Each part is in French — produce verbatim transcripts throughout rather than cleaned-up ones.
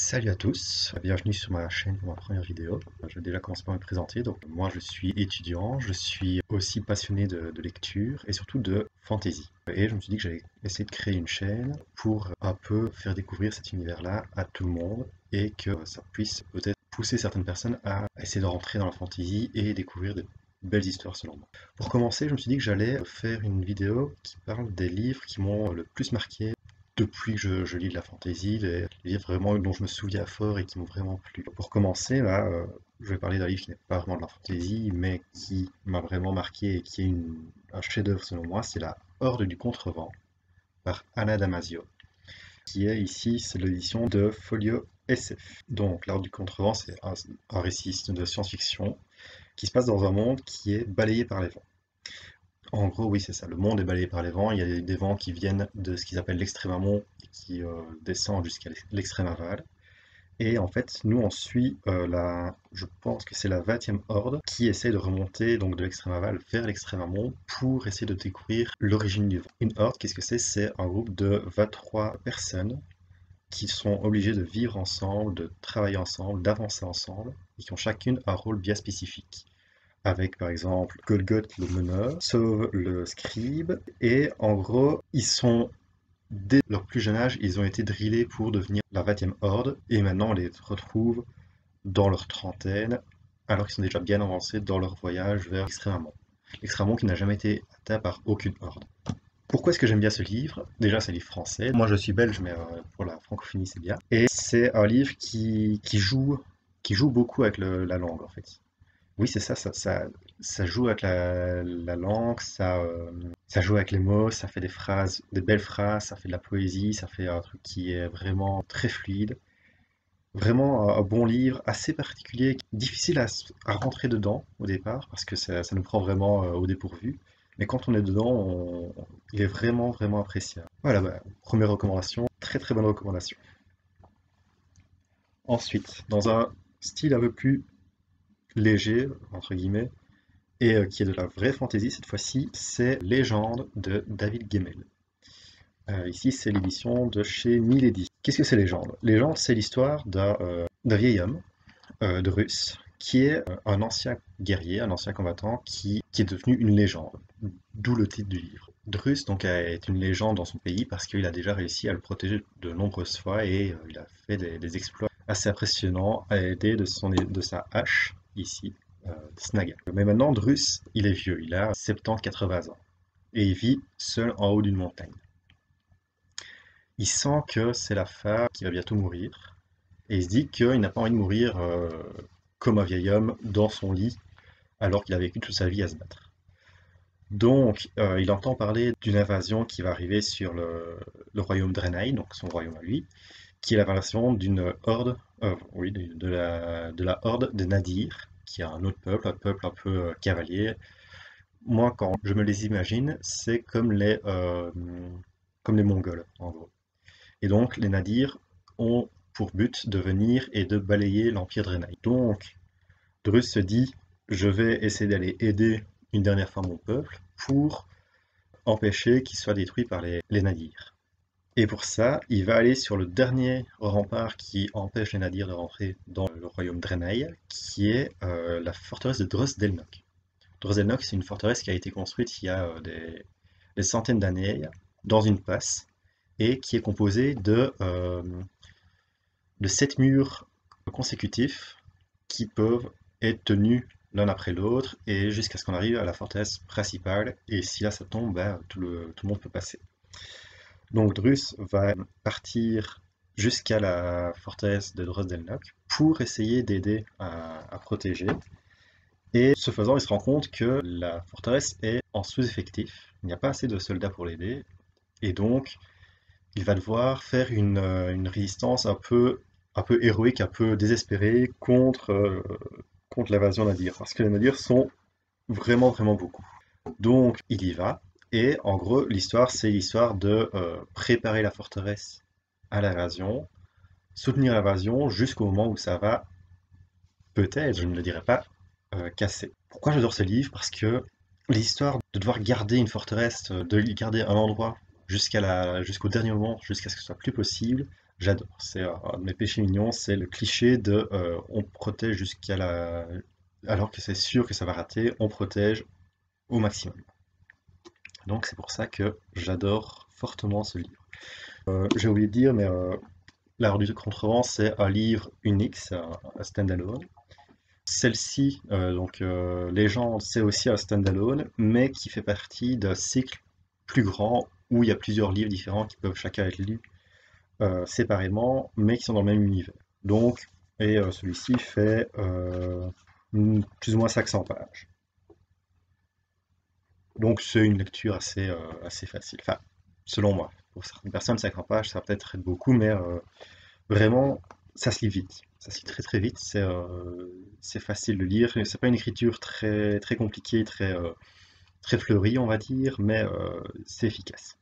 Salut à tous, bienvenue sur ma chaîne pour ma première vidéo. Je vais déjà commencer par me présenter. Donc, moi, je suis étudiant, je suis aussi passionné de, de lecture et surtout de fantasy. Et je me suis dit que j'allais essayer de créer une chaîne pour un peu faire découvrir cet univers-là à tout le monde et que ça puisse peut-être pousser certaines personnes à essayer de rentrer dans la fantasy et découvrir de belles histoires selon moi. Pour commencer, je me suis dit que j'allais faire une vidéo qui parle des livres qui m'ont le plus marqué depuis que je, je lis de la fantasy, les livres vraiment dont je me souviens fort et qui m'ont vraiment plu. Pour commencer, là, euh, je vais parler d'un livre qui n'est pas vraiment de la fantasy, mais qui m'a vraiment marqué et qui est une- un chef-d'œuvre selon moi, c'est La Horde du Contrevent par Anna Damasio, qui est ici, c'est l'édition de Folio S F. Donc, La Horde du Contrevent, c'est un, un récit de science-fiction qui se passe dans un monde qui est balayé par les vents. En gros, oui, c'est ça. Le monde est balayé par les vents. Il y a des, des vents qui viennent de ce qu'ils appellent l'extrême amont et qui euh, descendent jusqu'à l'extrême aval. Et en fait, nous, on suit euh, la, je pense que c'est la vingtième horde qui essaie de remonter donc de l'extrême aval vers l'extrême amont pour essayer de découvrir l'origine du vent. Une horde, qu'est-ce que c'est? C'est un groupe de vingt-trois personnes qui sont obligées de vivre ensemble, de travailler ensemble, d'avancer ensemble, et qui ont chacune un rôle bien spécifique avec par exemple Golgoth le meneur, Sauve le scribe, et en gros, ils sont, dès leur plus jeune âge, ils ont été drillés pour devenir la vingtième horde, et maintenant on les retrouve dans leur trentaine, alors qu'ils sont déjà bien avancés dans leur voyage vers l'extrême-amont. L'extrême-amont qui n'a jamais été atteint par aucune horde. Pourquoi est-ce que j'aime bien ce livre? Déjà, c'est un livre français. Moi, je suis belge, mais euh, pour la francophonie, c'est bien. Et c'est un livre qui, qui joue, qui joue beaucoup avec le- la langue, en fait. Oui, c'est ça, ça, ça, ça joue avec la, la langue, ça, euh, ça joue avec les mots, ça fait des phrases, des belles phrases, ça fait de la poésie, ça fait un truc qui est vraiment très fluide. Vraiment un, un bon livre, assez particulier, difficile à, s- à rentrer dedans au départ, parce que ça, ça nous prend vraiment euh, au dépourvu. Mais quand on est dedans, on- il est vraiment, vraiment appréciable. Voilà, bah, première recommandation, très très bonne recommandation. Ensuite, dans un style un peu plus léger, entre guillemets, et euh, qui est de la vraie fantasy cette fois-ci, c'est Légende de David Gemmell. Euh, ici, c'est l'édition de chez Milady. Qu'est-ce que c'est Légende? Légende, c'est l'histoire d'un euh, d'un vieil homme euh, de Russe qui est euh, un ancien guerrier, un ancien combattant qui, qui est devenu une légende. D'où le titre du livre. Drus donc est une légende dans son pays parce qu'il a déjà réussi à le protéger de nombreuses fois et euh, il a fait des, des exploits assez impressionnants à aider de, son, de sa hache ici, euh, Snaga. Mais maintenant Drus, il est vieux, il a soixante-dix quatre-vingts ans et il vit seul en haut d'une montagne. Il sent que c'est la femme qui va bientôt mourir et il se dit qu'il n'a pas envie de mourir euh, comme un vieil homme dans son lit alors qu'il a vécu toute sa vie à se battre. Donc, euh, il entend parler d'une invasion qui va arriver sur le, le royaume Draenei, donc son royaume à lui, qui est l'invasion d'une horde, euh, oui, de, de la, de la horde des Nadir, qui est un autre peuple, un peuple un peu euh, cavalier. Moi, quand je me les imagine, c'est comme les, euh, comme les Mongols, en gros. Et donc, les Nadir ont pour but de venir et de balayer l'Empire Draenei. Donc, Drus se dit, je vais essayer d'aller aider une dernière fois mon peuple pour empêcher qu'il soit détruit par les, les nadirs. Et pour ça, il va aller sur le dernier rempart qui empêche les nadirs de rentrer dans le royaume Draenei, qui est euh, la forteresse de Drosdelnoch. Drosdelnoch, c'est une forteresse qui a été construite il y a euh, des, des centaines d'années dans une passe et qui est composée de, euh, de sept murs consécutifs qui peuvent être tenus l'un après l'autre et jusqu'à ce qu'on arrive à la forteresse principale. Et si là ça tombe, ben, tout, le, tout le monde peut passer. Donc Drus va partir jusqu'à la forteresse de Drosdelnoch pour essayer d'aider à, à protéger. Et ce faisant, il se rend compte que la forteresse est en sous-effectif. Il n'y a pas assez de soldats pour l'aider. Et donc, il va devoir faire une, euh, une résistance un peu, un peu héroïque, un peu désespérée contre, euh, contre l'invasion Nadir. Parce que les Nadirs sont vraiment, vraiment beaucoup. Donc, il y va. Et en gros, l'histoire, c'est l'histoire de euh, préparer la forteresse à l'invasion, soutenir l'invasion jusqu'au moment où ça va, peut-être, je ne le dirai pas, euh, casser. Pourquoi j'adore ce livre? Parce que l'histoire de devoir garder une forteresse, de garder un endroit jusqu'à la, jusqu'au dernier moment, jusqu'à ce que ce soit plus possible, J'adore. C'est euh, un de mes péchés mignons, c'est le cliché de euh, on protège jusqu'à la... alors que c'est sûr que ça va rater, on protège au maximum. Donc c'est pour ça que j'adore fortement ce livre. Euh, j'ai oublié de dire, mais euh, L'Art du Contrevent, c'est un livre unique, c'est un, un standalone. Celle-ci, euh, donc euh, Légende, c'est aussi un standalone, mais qui fait partie d'un cycle plus grand où il y a plusieurs livres différents qui peuvent chacun être lus euh, séparément, mais qui sont dans le même univers. Donc, et euh, celui-ci fait euh, une- plus ou moins cinq cents pages. Donc c'est une lecture assez, euh, assez facile. Enfin, selon moi. Pour certaines personnes, cinquante pages, ça va peut-être être beaucoup, mais euh, vraiment, ça se lit vite. Ça se lit très très vite. C'est euh, c'est facile de lire. C'est pas une écriture très, très compliquée, très, euh, très fleurie, on va dire, mais euh, c'est efficace.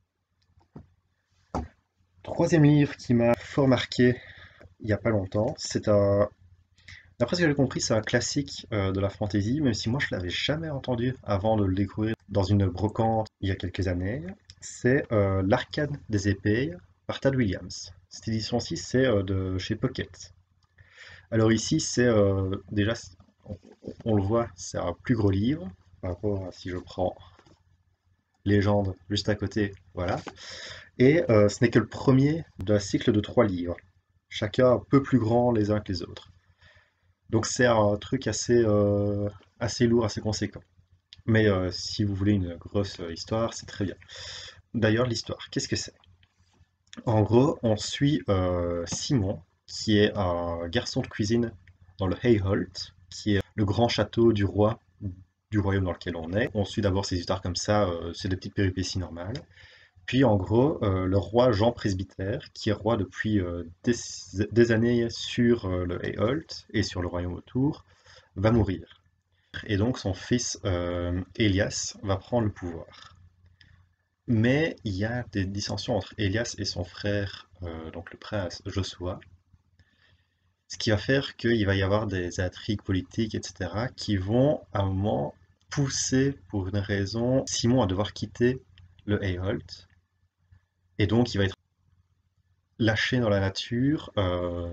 Troisième livre qui m'a fort marqué il n'y a pas longtemps, c'est un. D'après ce que j'ai compris, c'est un classique euh, de la fantasy, même si moi je l'avais jamais entendu avant de le découvrir dans une brocante il y a quelques années. C'est euh, L'Arcane des épées par Tad Williams. Cette édition-ci, c'est euh, de chez Pocket. Alors ici, c'est euh, déjà, on, on le voit, c'est un plus gros livre par rapport à si je prends Légende juste à côté, voilà. Et euh, ce n'est que le premier d'un cycle de trois livres, chacun un peu plus grand les uns que les autres. Donc c'est un truc assez, euh, assez lourd, assez conséquent. Mais euh, si vous voulez une grosse euh, histoire, c'est très bien. D'ailleurs, l'histoire, qu'est-ce que c'est? En gros, on suit euh, Simon, qui est un garçon de cuisine dans le Hayholt, qui est le grand château du roi du royaume dans lequel on est. On suit d'abord ces histoires comme ça, euh, c'est des petites péripéties normales. Puis en gros, euh, le roi Jean Presbytère, qui est roi depuis euh, des, des années sur euh, le Hayholt et sur le royaume autour, va mourir. Et donc son fils euh, Élias va prendre le pouvoir. Mais il y a des dissensions entre Élias et son frère, euh, donc le prince Josua, ce qui va faire qu'il va y avoir des intrigues politiques, et cetera, qui vont à un moment pousser, pour une raison, Simon à devoir quitter le Hayholt. Et donc il va être lâché dans la nature, euh,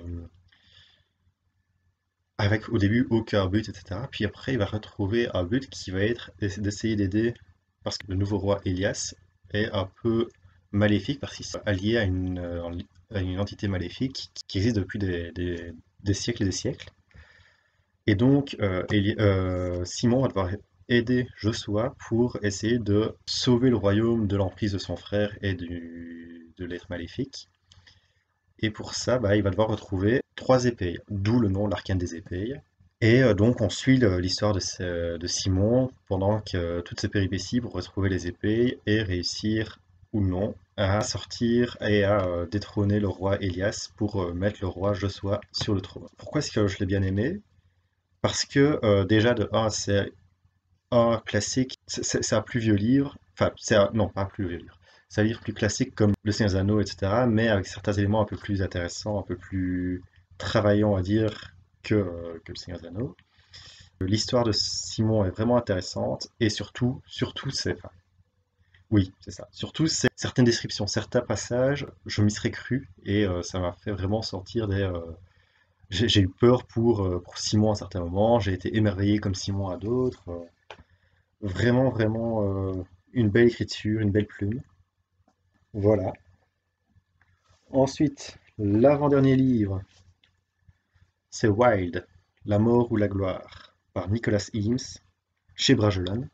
avec au début aucun but, et cetera. Puis après, il va retrouver un but qui va être d'essayer d'aider, parce que le nouveau roi Élias est un peu maléfique, parce qu'il s'est allié à une, euh, à une entité maléfique qui existe depuis des, des- des siècles et des siècles. Et donc, euh, Éli- euh, Simon va devoir aider Josua pour essayer de sauver le royaume de l'emprise de son frère et du, de l'être maléfique. Et pour ça, bah, il va devoir retrouver trois épées, d'où le nom l'Arcane des épées. Et euh, donc on suit le- l'histoire de, ce- de Simon pendant que toutes ces péripéties pour retrouver les épées et réussir ou non à sortir et à euh, détrôner le roi Élias pour euh, mettre le roi Josua sur le trône. Pourquoi est-ce que je l'ai bien aimé? Parce que euh, déjà de un, c'est un classique, c'est c'est- c'est un plus vieux livre, enfin c'est un- non pas un plus vieux livre, c'est un livre plus classique comme Le Seigneur des Anneaux, et cetera, mais avec certains éléments un peu plus intéressants, un peu plus travaillants à dire que, euh, que Le Seigneur des Anneaux. L'histoire de Simon est vraiment intéressante et surtout, surtout c'est, enfin, oui, c'est ça. Surtout c'est certaines descriptions, certains passages, je m'y serais cru et euh, ça m'a fait vraiment sortir des. euh, j'ai j'ai eu peur pour, euh, pour Simon à certains moments, j'ai été émerveillé comme Simon à d'autres. euh, vraiment, vraiment euh, une belle écriture, une belle plume. Voilà. Ensuite, l'avant-dernier livre, c'est Wild, La mort ou la gloire, par Nicholas Eames, chez Bragelonne.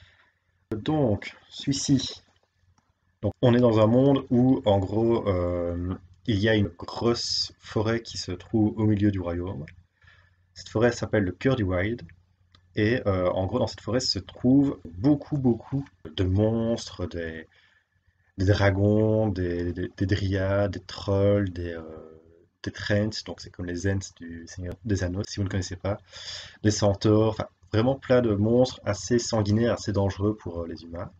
Donc, celui-ci. Donc, on est dans un monde où, en gros, euh, il y a une grosse forêt qui se trouve au milieu du royaume. Cette forêt s'appelle le Cœur du Wild. Et euh, en gros, dans cette forêt se trouvent beaucoup, beaucoup de monstres, des, des dragons, des, des, des dryades, des trolls, des, euh, des trents, donc c'est comme les Ents du Seigneur des Anneaux, si vous ne connaissez pas, des centaures, enfin vraiment plein de monstres assez sanguinaires, assez dangereux pour euh, les humains.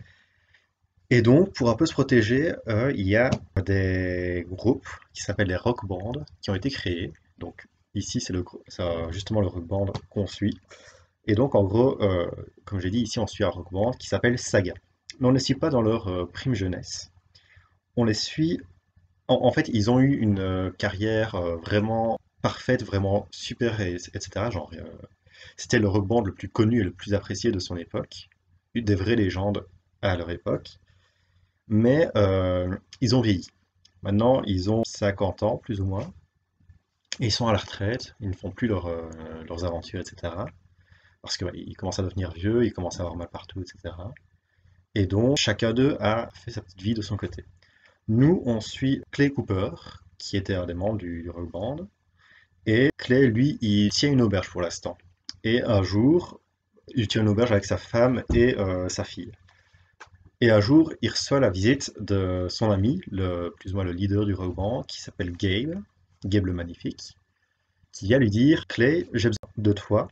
Et donc, pour un peu se protéger, euh, il y a des groupes qui s'appellent les rock bands qui ont été créés. Donc, ici, c'est le, c'est, euh, justement le rock band qu'on suit. Et donc, en gros, euh, comme j'ai dit, ici, on suit un rock band qui s'appelle Saga. Mais on ne les suit pas dans leur euh, prime jeunesse. On les suit En, en fait, ils ont eu une euh, carrière euh, vraiment parfaite, vraiment super, et, etc. Genre, euh, c'était le rock band le plus connu et le plus apprécié de son époque, une des vraies légendes à leur époque. Mais euh, ils ont vieilli. Maintenant, ils ont cinquante ans, plus ou moins, et ils sont à la retraite, ils ne font plus leur, euh, leurs aventures, et cetera. Parce qu'ils commencent à devenir vieux, ils commencent à avoir mal partout, et cetera. Et donc, chacun d'eux a fait sa petite vie de son côté. Nous, on suit Clay Cooper, qui était un des membres du, du rock band, et Clay, lui, il tient une auberge pour l'instant. Et un jour, il tient une auberge avec sa femme et euh, sa fille. Et un jour, il reçoit la visite de son ami, le, plus ou moins le leader du rock band, qui s'appelle Gabe, Gabe le Magnifique, qui vient lui dire: Clay, j'ai besoin de toi.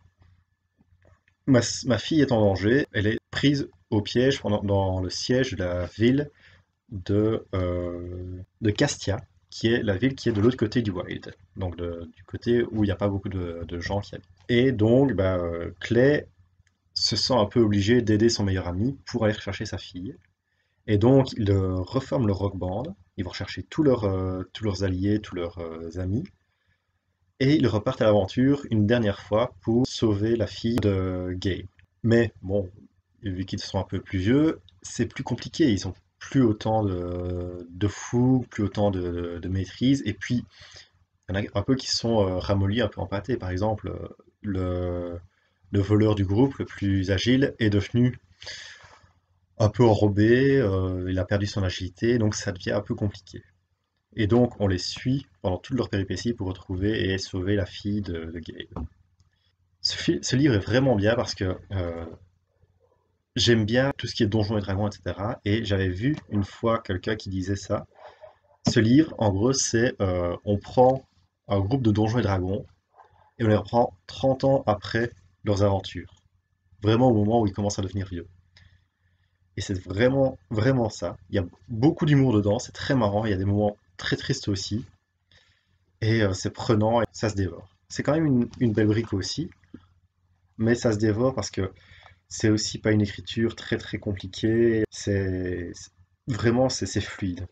Ma, ma fille est en danger, elle est prise au piège pendant, dans le siège de la ville de, euh, de Castia, qui est la ville qui est de l'autre côté du Wild, donc de- du côté où il n'y a pas beaucoup de, de gens qui habitent. Et donc, bah, euh, Clay se sent un peu obligé d'aider son meilleur ami pour aller rechercher sa fille. Et donc, ils euh, reforment le rock band, ils vont rechercher tous leurs, euh, tous leurs alliés, tous leurs euh, amis, et ils repartent à l'aventure une dernière fois pour sauver la fille de Gabe. Mais bon, vu qu'ils sont un peu plus vieux, c'est plus compliqué, ils ont plus autant de, de fougue, plus autant de, de maîtrise, et puis il y en a un peu qui sont euh, ramollis, un peu empâtés. Par exemple, euh, le, le voleur du groupe, le plus agile, est devenu un peu enrobé, euh, il a perdu son agilité, donc ça devient un peu compliqué. Et donc on les suit pendant toute leur péripétie pour retrouver et sauver la fille de, de Gabe. Ce, fi- ce livre est vraiment bien parce que euh, j'aime bien tout ce qui est Donjons et Dragons, et cetera. Et j'avais vu une fois quelqu'un qui disait ça. Ce livre, en gros, c'est euh, on prend un groupe de Donjons et Dragons et on les reprend trente ans après leurs aventures. Vraiment au moment où ils commencent à devenir vieux. Et c'est vraiment, vraiment ça. Il y a beaucoup d'humour dedans, c'est très marrant, il y a des moments très tristes aussi. Et euh, c'est prenant et ça se dévore. C'est quand même une, une belle brique aussi, mais ça se dévore parce que c'est aussi pas une écriture très très compliquée. C'est c'est- vraiment c'est c'est fluide.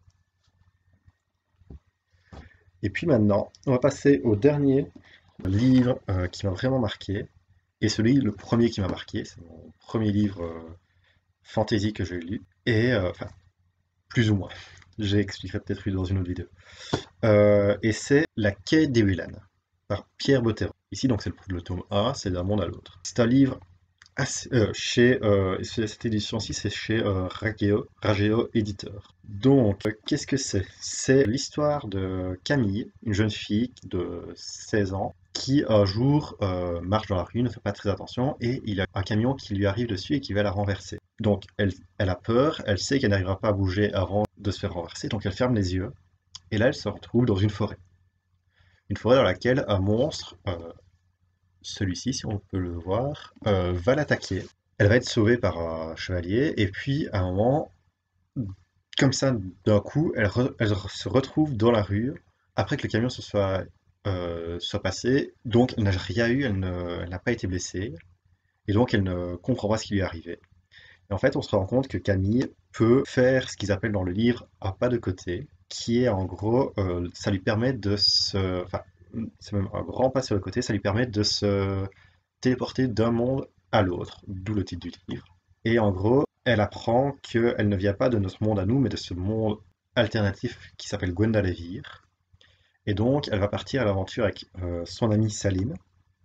Et puis maintenant, on va passer au dernier livre euh, qui m'a vraiment marqué. Et celui, le premier qui m'a marqué, c'est mon premier livre euh, fantasy que j'ai lu. Et euh, enfin, plus ou moins. J'expliquerai peut-être dans une autre vidéo. Euh, et c'est La Quête des Willan par Pierre Bottero. Ici, donc, c'est le, le tome un, c'est d'un monde à l'autre. C'est un livre assez, euh, chez, euh, cette édition-ci, c'est chez euh, Rageo, Rageo Éditeur. Donc, euh, qu'est-ce que c'est? C'est l'histoire de Camille, une jeune fille de seize ans, qui un jour euh, marche dans la rue, ne fait pas très attention, et il y a un camion qui lui arrive dessus et qui va la renverser. Donc, elle, elle a peur, elle sait qu'elle n'arrivera pas à bouger avant de se faire renverser, donc elle ferme les yeux, et là, elle se retrouve dans une forêt. Une forêt dans laquelle un monstre, euh, celui-ci, si on peut le voir, euh, va l'attaquer. Elle va être sauvée par un chevalier, et puis à un moment, comme ça, d'un coup, elle, re- elle re- se retrouve dans la rue, après que le camion se soit, euh, soit passé, donc elle n'a rien eu, elle ne- elle n'a pas été blessée, et donc elle ne comprend pas ce qui lui est arrivé. Et en fait, on se rend compte que Camille peut faire ce qu'ils appellent dans le livre un pas de côté, qui est en gros, euh, ça lui permet de se... Enfin, c'est même un grand pas sur le côté, ça lui permet de se téléporter d'un monde à l'autre, d'où le titre du livre. Et en gros, elle apprend qu'elle ne vient pas de notre monde à nous, mais de ce monde alternatif qui s'appelle Gwendalevir. Et donc, elle va partir à l'aventure avec euh, son amie Saline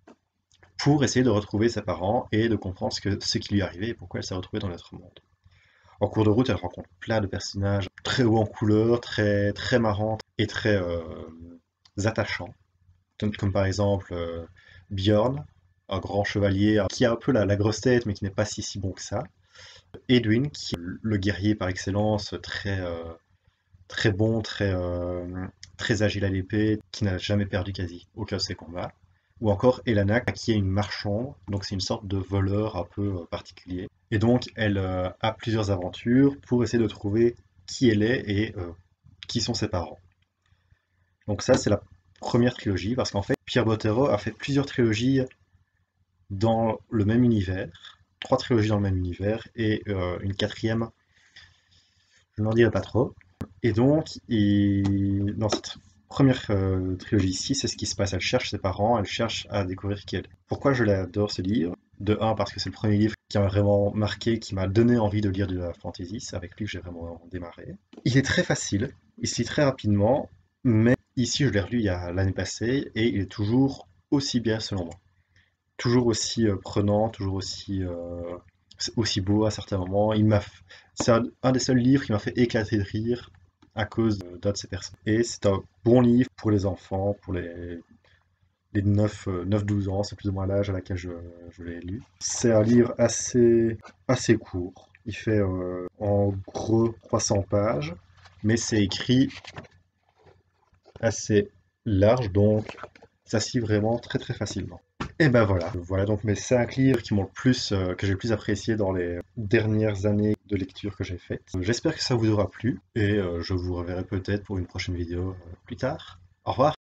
pour essayer de retrouver ses parents et de comprendre ce, que, ce qui lui est arrivé et pourquoi elle s'est retrouvée dans notre monde. En cours de route, elle rencontre plein de personnages très hauts en couleur, très, très marrants et très euh, attachants. Comme, comme par exemple euh, Bjorn, un grand chevalier euh, qui a un peu la, la grosse tête mais qui n'est pas si si bon que ça. Edwin, qui est le guerrier par excellence, très, euh, très bon, très, euh, très agile à l'épée, qui n'a jamais perdu quasi aucun de ses combats. Ou encore Elana, qui est une marchande, donc c'est une sorte de voleur un peu euh, particulier. Et donc elle euh, a plusieurs aventures pour essayer de trouver qui elle est et euh, qui sont ses parents. Donc ça c'est la première trilogie, parce qu'en fait Pierre Bottero a fait plusieurs trilogies dans le même univers, trois trilogies dans le même univers, et euh, une quatrième, je n'en dirai pas trop. Et donc, il- dans cette première euh, trilogie-ci, c'est ce qui se passe. Elle cherche ses parents, elle cherche à découvrir qui elle est. Pourquoi je l'adore ce livre? De un, parce que c'est le premier livre qui m'a vraiment marqué, qui m'a donné envie de lire de la fantasy. C'est avec lui que j'ai vraiment démarré. Il est très facile, il se lit très rapidement, mais ici, je l'ai relu il y a l'année passée et il est toujours aussi bien selon moi. Toujours aussi euh, prenant, toujours aussi, euh, aussi beau à certains moments. Il m'a, f- c'est un, un des seuls livres qui m'a fait éclater de rire à cause de- d'un de ces personnes. Et c'est un bon livre pour les enfants, pour les, les neuf euh, neuf douze ans, c'est plus ou moins l'âge à laquelle je, je l'ai lu. C'est un livre assez, assez court. Il fait euh, en gros trois cents pages, mais c'est écrit assez large, donc ça se lit vraiment très très facilement. Et ben voilà, voilà donc mes cinq livres qui m'ont le plus, euh, que j'ai le plus apprécié dans les dernières années de lecture que j'ai faites. J'espère que ça vous aura plu et euh, je vous reverrai peut-être pour une prochaine vidéo euh, plus tard. Au revoir!